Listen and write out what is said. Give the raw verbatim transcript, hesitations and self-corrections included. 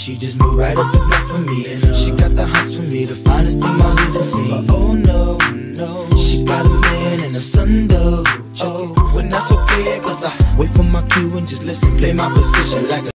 she just moved right up the block for me. And uh, she got the hots for me, the finest thing Molly done seen. But oh no, no, she got a man and a son though. Oh, when that's okay, cause I wait for my cue and just listen, play my position like a